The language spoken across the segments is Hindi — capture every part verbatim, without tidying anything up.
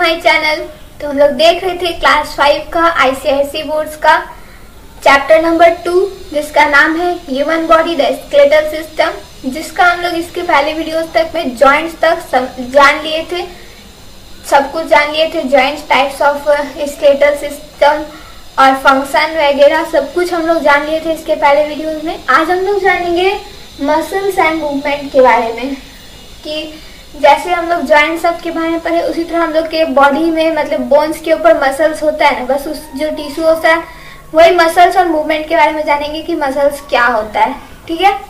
My channel. तो हम लोग देख रहे थे क्लास फाइव का आईसीआईसी बोर्ड्स का चैप्टर नंबर टू, जिसका नाम है human body the skeletal system, जिसका हम लोग इसके पहले वीडियोस तक में जॉइंट्स तक जान लिए थे, सब कुछ जान लिए थे। Joints, types of skeletal system और फंक्शन वगैरह सब कुछ हम लोग जान लिए थे इसके पहले वीडियोस में। आज हम लोग जानेंगे मसल्स एंड मूवमेंट के बारे में, कि जैसे हम लोग जॉइंट सब के बारे में पढ़े उसी तरह हम लोग के बॉडी में मतलब बोन्स के ऊपर मसल्स होता है ना, बस उस जो टिश्यू होता है वही मसल्स और मूवमेंट के बारे में जानेंगे कि मसल्स क्या होता है। ठीक है,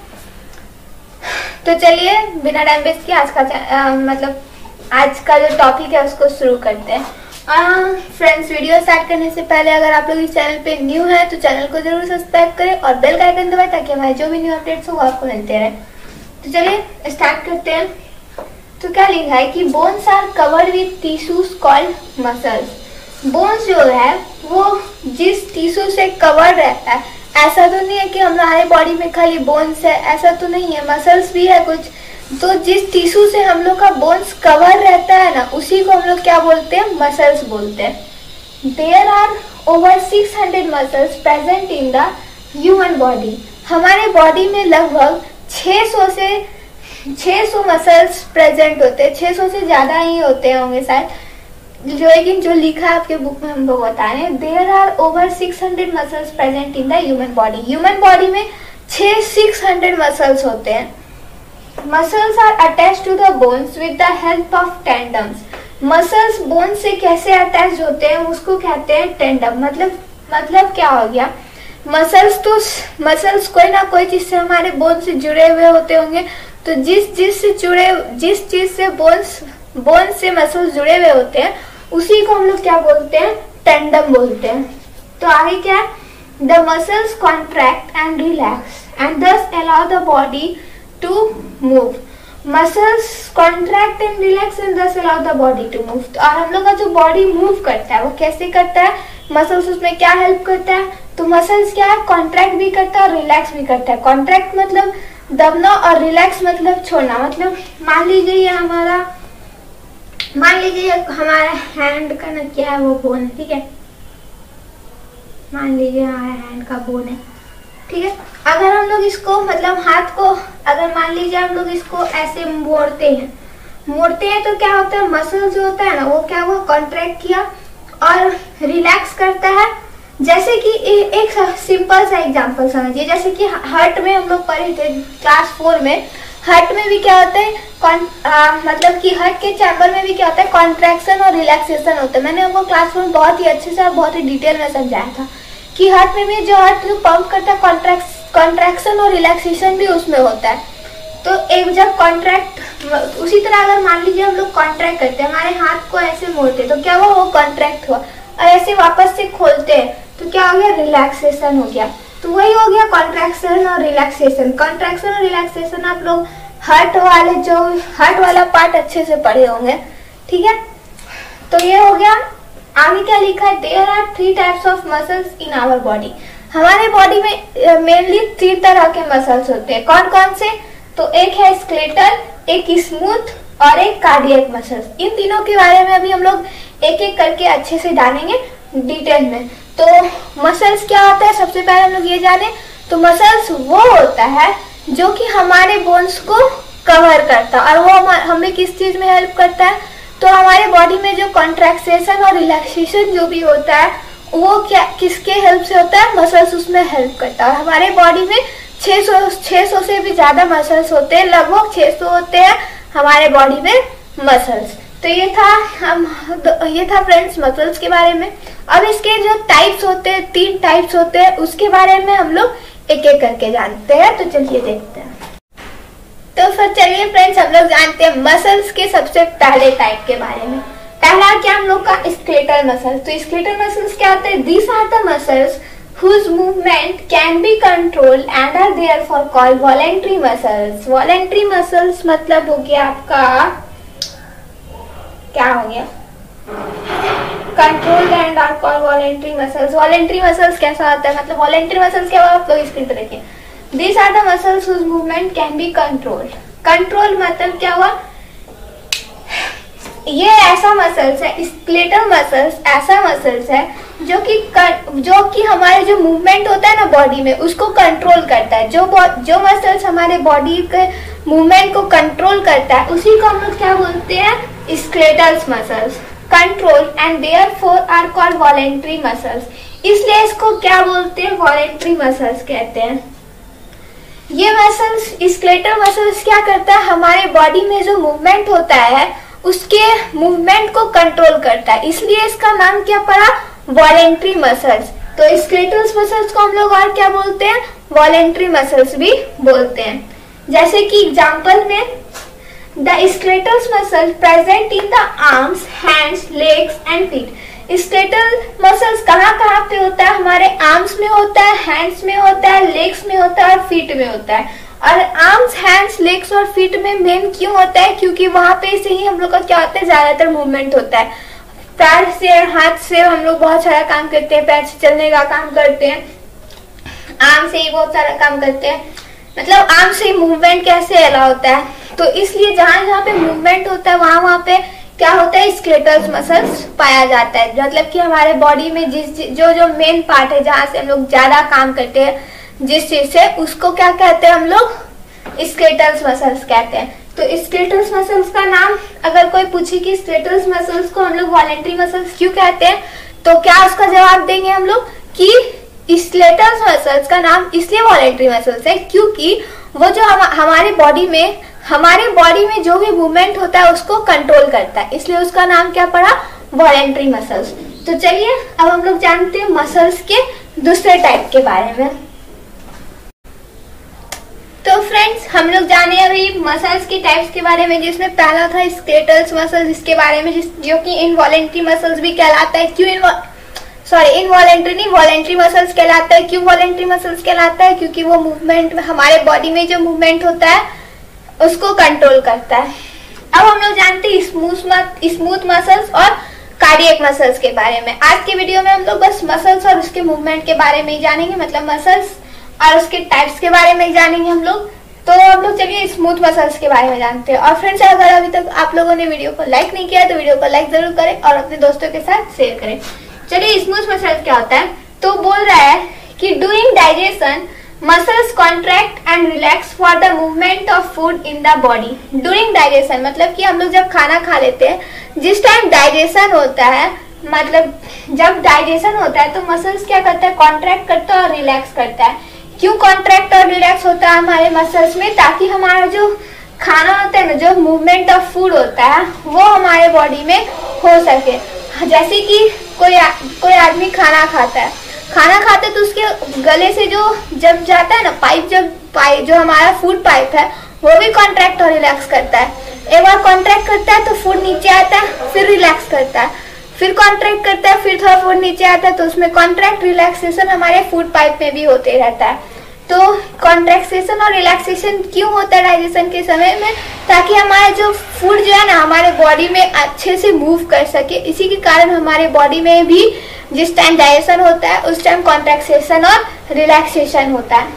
तो चलिए बिना टाइम वेस्ट किए आज का आ, मतलब आज का जो टॉपिक है उसको शुरू करते हैं। फ्रेंड्स, वीडियो स्टार्ट करने से पहले अगर आप लोग इस चैनल पे न्यू है तो चैनल को जरूर सब्सक्राइब करें और बेल का आइकन दबाएं ताकि हमारे जो भी न्यू अपडेट्स हो वो आपको मिलते रहे। तो चलिए स्टार्ट करते हैं। तो क्या लिखा है कि bones are covered with tissues called muscles. Bones जो है वो जिस टिश्यू से कवर रहता है, ऐसा तो नहीं है कि हमारे बॉडी में खाली बोन्स है, ऐसा तो नहीं है, मसल्स भी है कुछ। तो जिस टिश्यू से हम लोग का बोन्स कवर रहता है ना, उसी को हम लोग क्या बोलते हैं, मसल्स बोलते हैं। There are over six hundred muscles present in the human body. हमारे बॉडी में लगभग छह सौ से छह सौ मसल्स प्रेजेंट होते हैं, छह सौ से ज्यादा ही होते होंगे शायद, जो लेकिन जो लिखा है आपके बुक में हम लोग बता रहे हैं। There are over six hundred muscles present in the human body. Human body में छह सिक्स हंड्रेड मसल्स होते हैं। Muscles are attach to the bones with the help of tendons. Muscles bone से कैसे अटैच होते हैं उसको कहते हैं टेंडम। मतलब मतलब क्या हो गया, मसल्स तो मसल्स कोई ना कोई चीज से हमारे बोन से जुड़े हुए होते होंगे, तो जिस जिस से जुड़े जिस चीज से बोन्स बोन से मसल्स जुड़े हुए होते हैं उसी को हम लोग क्या बोलते हैं, टेंडम बोलते हैं। तो आगे क्या है, the muscles contract and relax and thus allow the body to move. Muscles contract and relax and thus allow the body to move. और हम लोग का जो बॉडी मूव करता है वो कैसे करता है, मसल्स उसमें क्या हेल्प करता है, तो मसल्स क्या है, कॉन्ट्रैक्ट भी करता है और रिलैक्स भी करता है। कॉन्ट्रैक्ट मतलब दबना और रिलैक्स मतलब छोड़ना। मतलब मान लीजिए ये हमारा मान लीजिए हमारा हैंड का ना क्या है, वो बोन है, ठीक है, मान लीजिए हमारा हैंड का बोन है, ठीक है। अगर हम लोग इसको मतलब हाथ को अगर मान लीजिए हम लोग इसको ऐसे मोड़ते हैं मोड़ते हैं तो क्या होता है, मसल जो होता है ना वो क्या हुआ, कॉन्ट्रैक्ट किया और रिलैक्स करता है। जैसे कि एक सिंपल सा एग्जांपल समझिए, जैसे कि हार्ट में हम लोग पढ़े थे क्लास फोर में, हार्ट में भी क्या होता है, आ, मतलब कि हार्ट के चैम्बर में भी क्या होता है, कॉन्ट्रैक्शन और रिलैक्सेशन होता है। मैंने आपको क्लास फोर में बहुत ही अच्छे से और बहुत ही डिटेल में समझाया था कि हार्ट में भी जो हार्ट जो पंप करता है, कॉन्ट्रैक्शन और रिलैक्सेशन भी उसमें होता है। तो एक जब कॉन्ट्रैक्ट, उसी तरह अगर मान लीजिए हम लोग कॉन्ट्रैक्ट करते हैं, हमारे हाथ को ऐसे मोड़ते तो क्या हुआ, वो कॉन्ट्रैक्ट हुआ, और ऐसे वापस से खोलते हैं तो क्या हो गया, रिलैक्सेशन हो गया। तो वही हो गया कॉन्ट्रैक्शन और रिलैक्सेशन। कॉन्ट्रैक्शन और रिलैक्सेशन आप लोग हार्ट वाले जो हार्ट वाला पार्ट अच्छे से पढ़े होंगे, ठीक है। तो ये हो गया। आगे क्या लिखा है, there are three types of muscles in our body. हमारे बॉडी में मेनली तीन तरह के मसल्स होते हैं। कौन कौन से, तो एक है स्केलेटल, एक स्मूथ और एक कार्डियक मसल्स। इन तीनों के बारे में अभी हम लोग एक एक करके अच्छे से जानेंगे डिटेल में। तो मसल्स क्या होता है, सबसे पहले हम लोग ये जाने, तो मसल्स वो होता है जो कि हमारे बोन्स को कवर करता है और वो हमें किस चीज में हेल्प करता है, तो हमारे बॉडी में जो कॉन्ट्रैक्शन और रिलैक्सेशन जो भी होता है वो क्या किसके हेल्प से होता है, मसल्स उसमें हेल्प करता है। हमारे बॉडी में छह सौ छह सौ से भी ज्यादा मसल्स होते हैं, लगभग छह सौ होते हैं हमारे बॉडी में मसल्स। तो ये था हम ये था फ्रेंड्स मसल्स के बारे में। अब इसके जो टाइप्स होते हैं, तीन टाइप्स होते हैं, उसके बारे में हम लोग एक एक करके जानते हैं। तो चलिए देखते हैं। तो फिर चलिए फ्रेंड्स हम लोग जानते हैं मसल्स के सबसे पहले टाइप के बारे में। पहला क्या हम लोग का, स्केलेटल मसल्स। तो स्केलेटल मसल्स क्या होते हैं, these are the muscles whose movement can be controlled and are therefore called voluntary muscles। voluntary muscles मतलब हो गया आपका क्या हो गया, controlled and are called voluntary muscles। voluntary muscles कैसा होता है, मतलब voluntary muscles क्या हुआ, आप लोग स्क्रीन पे देखिए। these are the muscles whose movement can be controlled। control मतलब क्या हुआ, ये ऐसा मसल्स है, स्केलेटल मसल्स ऐसा मसल्स है जो कि जो कि हमारे जो मूवमेंट होता है ना बॉडी में उसको कंट्रोल करता है। जो जो मसल्स हमारे बॉडी के मूवमेंट को कंट्रोल करता है उसी को हम लोग क्या बोलते हैं, skeletal muscles. Control and therefore are called voluntary muscles, इसलिए इसको क्या बोलते हैं, वॉलेंट्री मसल्स कहते हैं। ये मसल्स, स्केलेटल मसल्स क्या करता है, हमारे बॉडी में जो मूवमेंट होता है उसके मूवमेंट को कंट्रोल करता है, इसलिए इसका नाम क्या पड़ा, वॉलेंट्री मसल्स। तो स्केलेटल मसल्स को हम लोग और क्या बोलते हैं, वॉलेंट्री मसल्स भी बोलते हैं। जैसे कि एग्जांपल में the skeletal muscle present in the arms, hands, legs and feet. Skeletal muscles कहाँ कहाँ पे होता है, हमारे आर्म्स में होता है, हैंड्स में होता है, लेग्स में होता है और फीट में होता है। और आर्म्स, हैंड्स, लेग्स और फीट में मेन क्यों होता है, क्योंकि वहां पे से ही हम लोग का क्या होता है, ज्यादातर मूवमेंट होता है। पैर से, हाथ से हम लोग बहुत सारा काम करते हैं, पैर से चलने का काम करते हैं, आर्म से ही बहुत सारा काम करते हैं, मतलब आर्म से मूवमेंट कैसे अलाउ होता है। तो इसलिए जहां जहां पे मूवमेंट होता है वहां वहां पे क्या होता है, स्केलेटल मसल्स पाया जाता है। मतलब कि हमारे बॉडी में जिस जो जो मेन पार्ट है जहां से हम लोग ज्यादा काम करते हैं जिस चीज से, उसको क्या कहते हैं हम लोग, स्केलेटल मसल्स कहते हैं। तो स्केलेटल मसल्स का नाम अगर कोई पूछे कि स्केलेटल मसल्स को हम लोग वॉलेंट्री मसल्स क्यों कहते हैं, तो क्या उसका जवाब देंगे हम लोग कि स्केलेटल मसल्स का नाम इसलिए वॉलेंट्री मसल्स है क्योंकि वो जो हम, हमारे बॉडी में हमारे बॉडी में जो भी मूवमेंट होता है उसको कंट्रोल करता है, इसलिए उसका नाम क्या पड़ा, वॉलेंट्री मसल्स। तो चलिए अब हम लोग जानते हैं मसल्स के दूसरे टाइप के बारे में। तो फ्रेंड्स, हम लोग जाने अभी मसल्स के टाइप्स के बारे में, जिसमें पहला था स्केलेटल मसल्स, इसके बारे में, जो कि इनवॉलेंट्री मसल्स भी कहलाता है। क्यों इनवॉ सॉरी इनवॉलेंट्री नहीं, वॉलेंट्री मसल्स कहलाता है। क्यों वॉलेंट्री मसल्स कहलाता है, क्योंकि वो मूवमेंट हमारे बॉडी में जो मूवमेंट होता है उसको कंट्रोल करता है। अब हम लोग जानते हैं स्मूथ स्मूथ मसल्स और कार्डियक मसल्स के बारे में। आज के वीडियो में हम लोग बस मसल्स और उसके मूवमेंट के बारे में ही जानेंगे, मतलब मसल्स और उसके टाइप्स के बारे में जानेंगे हम लोग। तो हम लोग चलिए स्मूथ मसल्स के बारे में जानते हैं। और फ्रेंड्स, अगर अभी तक आप लोगों ने वीडियो को लाइक नहीं किया तो वीडियो को लाइक जरूर करें और अपने दोस्तों के साथ शेयर करें। चलिए स्मूथ मसल्स क्या होता है, तो बोल रहा है कि during digestion muscles contract and relax for the movement of food in the body. During digestion मतलब कि हम लोग जब खाना खा लेते हैं, जिस टाइम डाइजेशन होता है, मतलब जब डाइजेशन होता है तो मसल्स क्या करता है, कॉन्ट्रैक्ट करता है और रिलैक्स करता है। क्यों कॉन्ट्रैक्ट और रिलैक्स होता है हमारे मसल्स में, ताकि हमारा जो खाना होता है ना, जो मूवमेंट ऑफ फूड होता है वो हमारे बॉडी में हो सके। जैसे कि कोई आ, कोई आदमी खाना खाता है, खाना खाते तो उसके गले से जो जब जाता है ना पाइप, जब पाइप जो हमारा फूड पाइप है वो भी कॉन्ट्रैक्ट और रिलैक्स करता है। एक बार कॉन्ट्रैक्ट करता है तो फूड नीचे आता है, फिर रिलैक्स करता है, फिर कॉन्ट्रैक्ट करता है, फिर थोड़ा फूड नीचे आता है, तो उसमें कॉन्ट्रैक्ट रिलैक्सेशन हमारे फूड पाइप में भी होते रहता है। तो कॉन्ट्रैक्सेशन और रिलैक्सेशन क्यों होता है डाइजेशन के समय में, ताकि हमारा जो फूड जो है ना हमारे बॉडी में अच्छे से मूव कर सके। इसी के कारण हमारे बॉडी में भी जिस टाइम डाइजेशन होता है उस टाइम कॉन्ट्रैक्सेशन और रिलैक्सेशन होता है।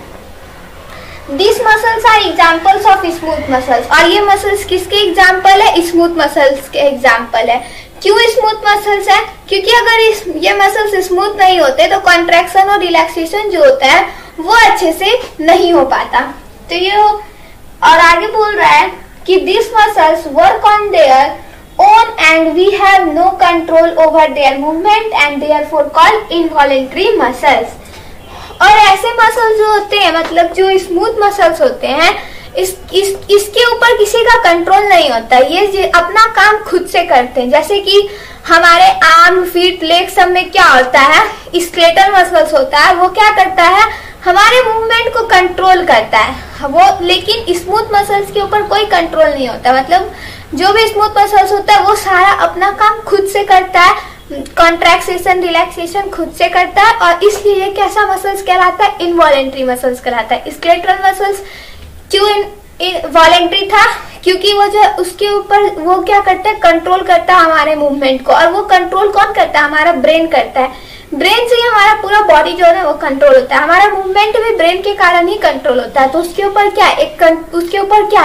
This muscles are examples of smooth muscles. और ये मसल्स किसके एग्जाम्पल है, स्मूथ मसल्स के एग्जाम्पल है। क्यों स्मूथ मसल्स है, क्योंकि अगर इस ये मसल्स स्मूथ नहीं होते तो कॉन्ट्रैक्शन और रिलैक्सेशन जो होता है वो अच्छे से नहीं हो पाता। तो ये और आगे बोल रहा है कि this muscles work on their own and we have no control over their movement and therefore called involuntary muscles। और ऐसे मसल्स जो होते हैं, मतलब जो स्मूथ मसल्स होते हैं, इस, इस इसके ऊपर किसी का कंट्रोल नहीं होता, ये अपना काम खुद से करते हैं। जैसे कि हमारे आर्म, फीट, लेग सब में क्या होता है, स्केलेटल मसल्स होता है, वो क्या करता है, हमारे मूवमेंट को कंट्रोल करता है वो। लेकिन स्मूथ मसल्स के ऊपर कोई कंट्रोल नहीं होता, मतलब जो भी स्मूथ मसल्स होता है वो सारा अपना काम खुद से करता है, कॉन्ट्रैक्शन रिलैक्सेशन खुद से करता है, और इसलिए ये कैसा मसल्स कहलाता है, इनवॉलेंट्री मसल्स कहलाता है। स्केलेटल मसल्स क्यों वॉलेंट्री था, क्योंकि वो जो उसके ऊपर वो क्या करता है, कंट्रोल करता है हमारे मूवमेंट को। और वो कंट्रोल कौन करता है, हमारा ब्रेन करता है। ब्रेन से ही हमारा पूरा बॉडी जो है वो कंट्रोल होता है, हमारा मूवमेंट भी ब्रेन के कारण ही कंट्रोल होता है। तो उसके ऊपर क्या है, एक उसके ऊपर क्या है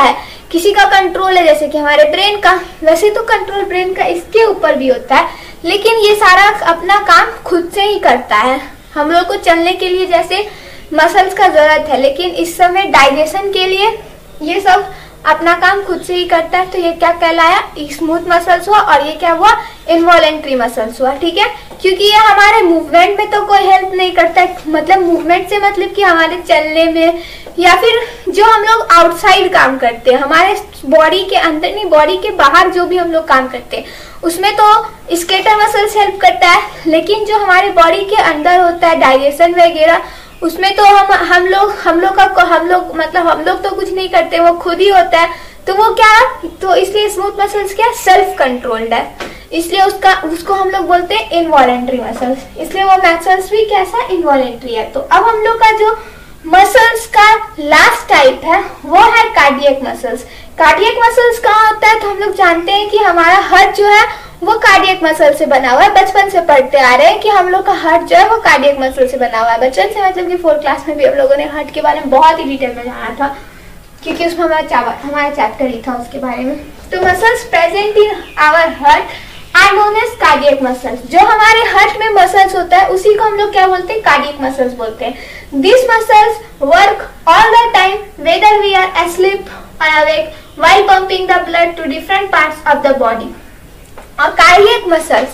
किसी का कंट्रोल है जैसे कि हमारे ब्रेन का, वैसे तो कंट्रोल ब्रेन का इसके ऊपर भी होता है, लेकिन ये सारा अपना काम खुद से ही करता है। हम लोग को चलने के लिए जैसे मसल्स का जरूरत है, लेकिन इस समय डाइजेशन के लिए ये सब अपना काम खुद से ही करता है। तो ये क्या कहलाया, स्मूथ मसल्स हुआ, और ये क्या हुआ, इनवॉलेंट्री मसल्स हुआ। ठीक है, क्योंकि ये हमारे मूवमेंट में तो कोई हेल्प नहीं करता है, मतलब मूवमेंट से मतलब कि हमारे चलने में या फिर जो हम लोग आउटसाइड काम करते हैं, हमारे बॉडी के अंदर नहीं, बॉडी के बाहर जो भी हम लोग काम करते हैं उसमें तो स्केलेटल मसल्स हेल्प करता है, लेकिन जो हमारे बॉडी के अंदर होता है डाइजेशन वगैरह, उसमें तो हम हम लोग हम लोग का हम लोग मतलब हम लोग तो कुछ नहीं करते, वो खुद ही होता है। तो वो क्या, तो इसलिए स्मूथ मसल्स क्या सेल्फ कंट्रोल्ड है, इसलिए उसका उसको हम लोग बोलते हैं इनवॉलेंट्री मसल्स, इसलिए वो मसल्स भी कैसा इनवॉलेंट्री है। तो अब हम लोग का जो मसल्स का लास्ट टाइप है वो है कार्डियक मसल्स। कार्डियक मसल्स कहाँ होता है, तो हम लोग जानते हैं कि हमारा हार्ट जो है वो कार्डियक मसल से बना हुआ है। बचपन से पढ़ते आ रहे हैं कि हम लोग का हार्ट जो है वो कार्डियक मसल से बना हुआ है। बचपन से मतलब कि फोर्थ क्लास में भी हम लोगों ने हार्ट के बारे में बहुत ही डिटेल में जाना था, क्योंकि उसमें हमारा हमारा चैप्टर ही था उसके बारे में। तो muscles present in our heart are known as cardiac muscles. जो हमारे हार्ट में मसल्स होता है उसी को हम लोग क्या बोलते हैं, कार्डियक मसल्स बोलते हैं। This muscles work all the time whether we are asleep or awake while pumping the blood to different parts of the body। और कार्डियक मसल्स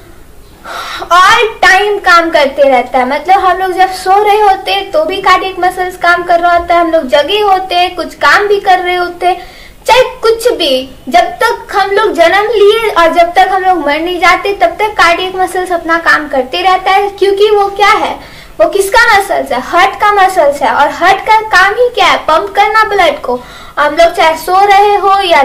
ऑल टाइम काम करते रहता है, मतलब हम लोग जब सो रहे होते हैं तो भी कार्डियक मसल्स काम कर रहा होता है, हम लोग जगे होते हैं कुछ काम भी कर रहे होते हैं, चाहे कुछ भी, जब तक हम लोग जन्म लिए और जब तक हम लोग मर नहीं जाते तब तक कार्डियक मसल्स अपना काम करते रहता है। क्योंकि वो क्या है, वो किसका मसल्स है, हार्ट का मसल्स है, और हार्ट का काम ही क्या है, पंप करना ब्लड को। हम लोग चाहे सो रहे हो या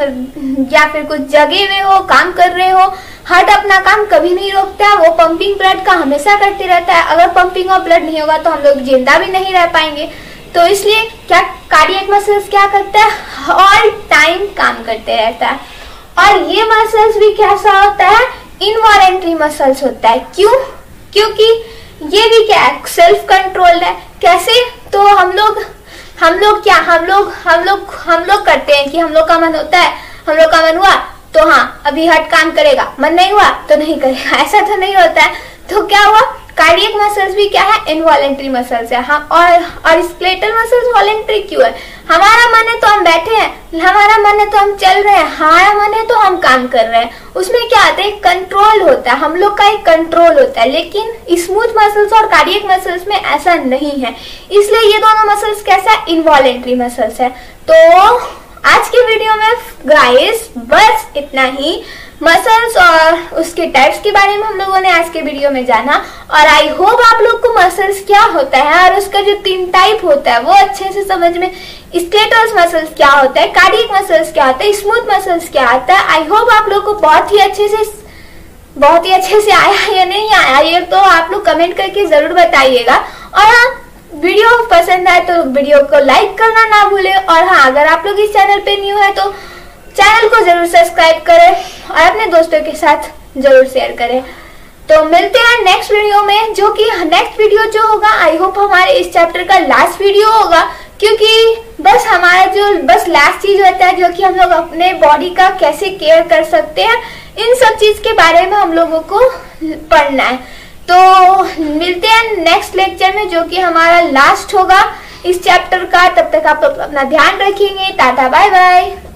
या फिर कुछ जगह में हो, काम कर रहे हो, हार्ट अपना काम कभी नहीं रोकता है, वो पंपिंग ब्लड का हमेशा करते रहता है। अगर पंपिंग ऑफ ब्लड नहीं होगा तो हम लोग जिंदा भी नहीं रह पाएंगे। तो इसलिए क्या कार्डियक मसल्स क्या करता है, ऑल टाइम काम करते रहता है। और ये मसल्स भी कैसा होता है, इनवॉलेंट्री मसल्स होता है। क्यों, क्योंकि ये भी क्या है, सेल्फ कंट्रोल्ड है। कैसे, तो हम लोग हम लोग क्या हम लोग हम लोग हम लोग करते हैं कि हम लोग का मन होता है, हम लोग का मन हुआ तो हाँ अभी हार्ट काम करेगा, मन नहीं हुआ तो नहीं करेगा, ऐसा तो नहीं होता है। तो क्या हुआ, कार्डियक मसल्स भी क्या है, इनवॉलेंट्री मसल्स है। हम और और स्केलेटल मसल्स वॉलेंट्री क्यों है, हमारा मन है तो हम बैठे हैं, हमारा मन है तो हम चल रहे हैं, हमारा मन है तो हम काम कर रहे हैं। उसमें क्या आता है, कंट्रोल होता है, हम लोग का एक कंट्रोल होता है। लेकिन स्मूथ मसल्स और कार्डियक मसल्स में ऐसा नहीं है, इसलिए ये दोनों मसल्स कैसा, इनवॉलेंट्री मसल्स है। तो आज के वीडियो में गाइस बस इतना ही, मसल्स और उसके टाइप्स के बारे में हम लोगों ने आज के वीडियो में जाना। और आई होप आप लोग को मसल्स क्या होता है और उसका जो तीन टाइप होता है वो अच्छे से समझ में, स्केलेटल मसल्स क्या होता है, कार्डियक मसल्स क्या होता है, स्मूथ मसल्स क्या आता है। आई होप आप लोग को बहुत ही अच्छे से बहुत ही अच्छे से आया या नहीं आया, ये तो आप लोग कमेंट करके जरूर बताइएगा। और हाँ, वीडियो पसंद आए तो वीडियो को लाइक करना ना भूले। और हाँ, अगर आप लोग इस चैनल पे न्यू है तो चैनल को जरूर सब्सक्राइब करें और अपने दोस्तों के साथ जरूर शेयर करें। तो मिलते हैं नेक्स्ट वीडियो में, जो कि नेक्स्ट वीडियो जो होगा आई होप हमारे इस चैप्टर का लास्ट वीडियो होगा, क्योंकि बस हमारा जो बस लास्ट चीज होता है जो कि हम लोग अपने बॉडी का कैसे केयर कर सकते हैं, इन सब चीज के बारे में हम लोगों को पढ़ना है। तो मिलते हैं नेक्स्ट लेक्चर में, जो कि हमारा लास्ट होगा इस चैप्टर का। तब तक आप अपना ध्यान रखेंगे। Tata bye bye.